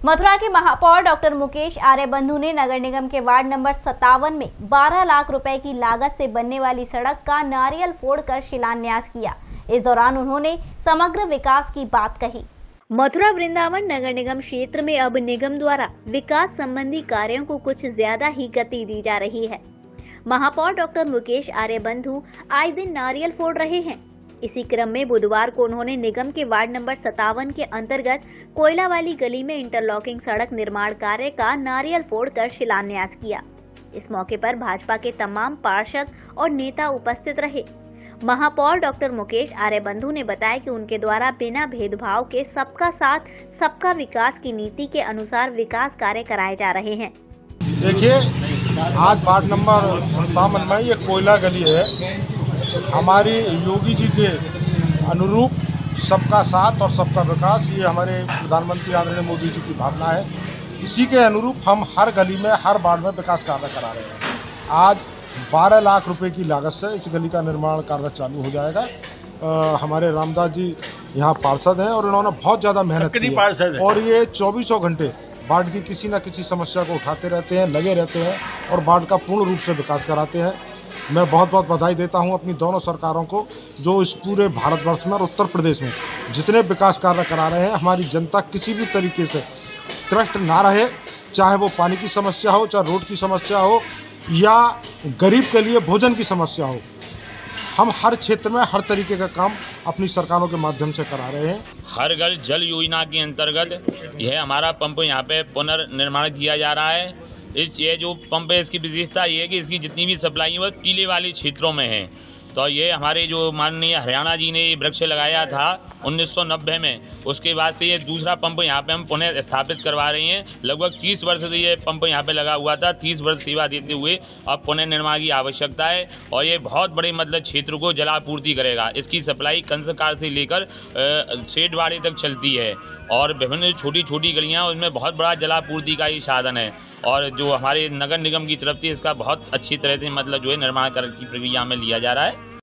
मथुरा के महापौर डॉक्टर मुकेश आर्यबंधु ने नगर निगम के वार्ड नंबर 57 में 12 लाख रुपए की लागत से बनने वाली सड़क का नारियल फोड़कर शिलान्यास किया। इस दौरान उन्होंने समग्र विकास की बात कही। मथुरा वृंदावन नगर निगम क्षेत्र में अब निगम द्वारा विकास संबंधी कार्यों को कुछ ज्यादा ही गति दी जा रही है। महापौर डॉक्टर मुकेश आर्यबंधु आए दिन नारियल फोड़ रहे हैं। इसी क्रम में बुधवार को उन्होंने निगम के वार्ड नंबर 57 के अंतर्गत कोयला वाली गली में इंटरलॉकिंग सड़क निर्माण कार्य का नारियल फोड़कर शिलान्यास किया। इस मौके पर भाजपा के तमाम पार्षद और नेता उपस्थित रहे। महापौर डॉक्टर मुकेश आर्यबंधु ने बताया कि उनके द्वारा बिना भेदभाव के सबका साथ सबका विकास की नीति के अनुसार विकास कार्य कराए जा रहे हैं। देखिए, आज वार्ड नंबर 57 में ये कोयला गली है। हमारी योगी जी के अनुरूप सबका साथ और सबका विकास, ये हमारे प्रधानमंत्री आदरणीय मोदी जी की भावना है। इसी के अनुरूप हम हर गली में हर वार्ड में विकास कार्य करा रहे हैं। आज 12 लाख रुपए की लागत से इस गली का निर्माण कार्य चालू हो जाएगा। हमारे रामदास जी यहाँ पार्षद हैं और इन्होंने बहुत ज़्यादा मेहनत की है और ये 24 घंटे वार्ड की किसी न किसी समस्या को उठाते रहते हैं, लगे रहते हैं और वार्ड का पूर्ण रूप से विकास कराते हैं। मैं बहुत बहुत बधाई देता हूं अपनी दोनों सरकारों को, जो इस पूरे भारतवर्ष में और उत्तर प्रदेश में जितने विकास कार्य करा रहे हैं। हमारी जनता किसी भी तरीके से त्रस्त ना रहे, चाहे वो पानी की समस्या हो, चाहे रोड की समस्या हो या गरीब के लिए भोजन की समस्या हो। हम हर क्षेत्र में हर तरीके का काम अपनी सरकारों के माध्यम से करा रहे हैं। हर घर जल योजना के अंतर्गत यह हमारा पंप यहाँ पे पुनर्निर्माण किया जा रहा है। ये जो पंप है, इसकी विशेषता ये है कि इसकी जितनी भी सप्लाई है वो टीले वाले क्षेत्रों में है। तो ये हमारे जो माननीय हरियाणा जी ने ये वृक्ष लगाया था 1990 में, उसके बाद से ये दूसरा पंप यहाँ पे हम पुनः स्थापित करवा रहे हैं। लगभग 30 वर्ष से ये पंप यहाँ पे लगा हुआ था। 30 वर्ष सेवा देते हुए अब पुनः निर्माण की आवश्यकता है और ये बहुत बड़े मतलब क्षेत्र को जलापूर्ति करेगा। इसकी सप्लाई कंसकार से लेकर सेठवाड़ी तक चलती है और विभिन्न छोटी छोटी गलियाँ, उसमें बहुत बड़ा जलापूर्ति का ही साधन है। और जो हमारे नगर निगम की तरफ से इसका बहुत अच्छी तरह से मतलब जो है निर्माण की प्रक्रिया में लिया जा रहा है।